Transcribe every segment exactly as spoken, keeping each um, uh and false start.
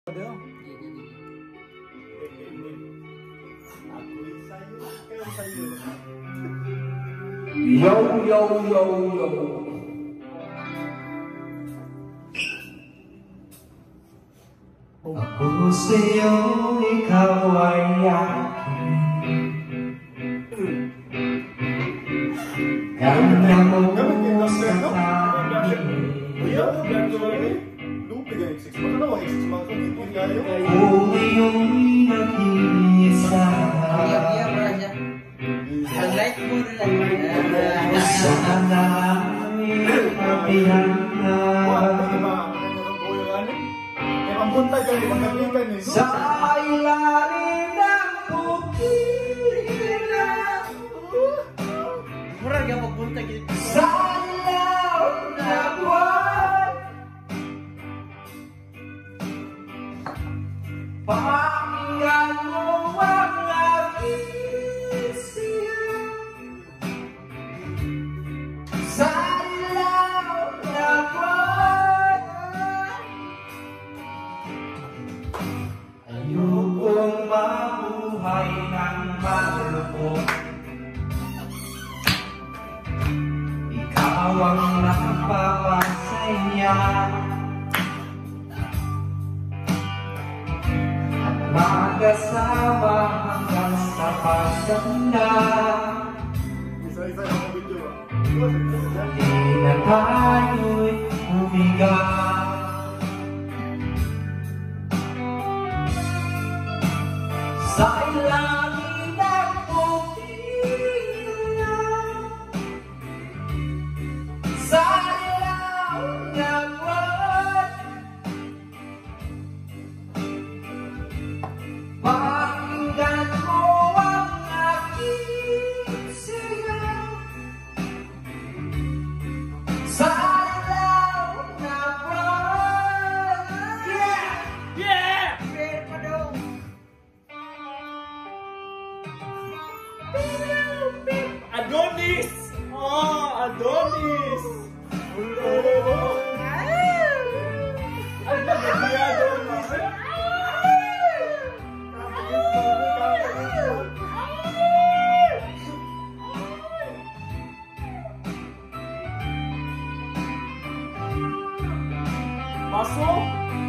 Aduh. Yo yo yo yo. Ako sa'yo, ikaw ay akin. Kanya mo sa akin. Kung iyong nag-iisa, sana ay mapihanap sa ilalim ng pukilang, sa ilaw na buwan, pakinggan mo ang aking siya. Sa ilaw na buwan, ayokong mabuhay ng malulungkot. Ikaw ang nakapapasaya at mag-asawa hanggang sa pagtanda. Di na tayo'y humigang. Sa ilalim ng pukilang, sa ilaw ng buwan, pakinggan mo ang aking sigaw. Sa ilaw ng buwan. Yeah! Yeah! Adonis! Oh, Adonis! Ang ganda ni Adonis! Masuk?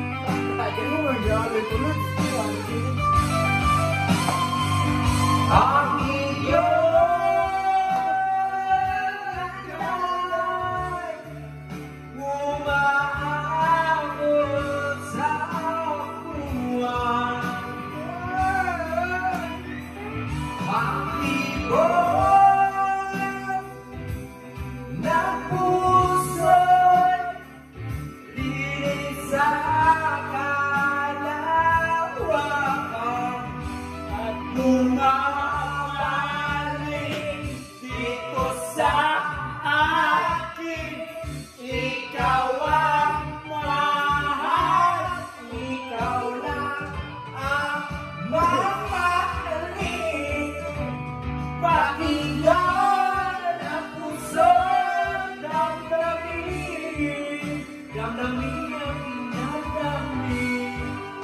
Ang iyong alay umaabot sa buwan. Ang ibon ng puso'y linis sa kalawakan at bumabalik dito sa akin. Ikaw ang mahal, ikaw lang ang mamahalin. Pakinggan ang puso'y damdamin, damdamin ang pinagdamdamin.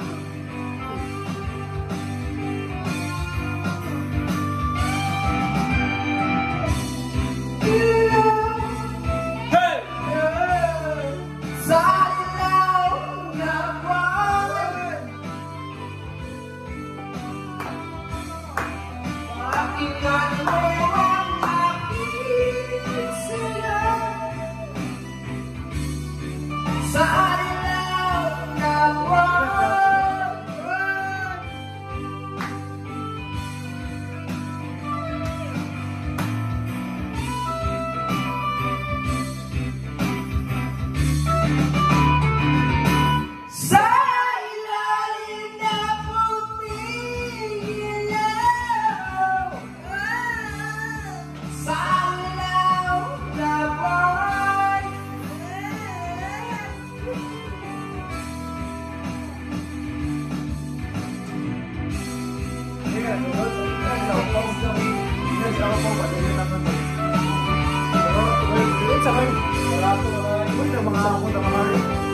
Hey! Sa ilaw na buwan, pakinggan mo ang aking sigaw. Sa ilaw na buwan, sa ilalim ng puting ilaw, sa ilaw na buwan. Wala po, wala po. Wala po, wala po.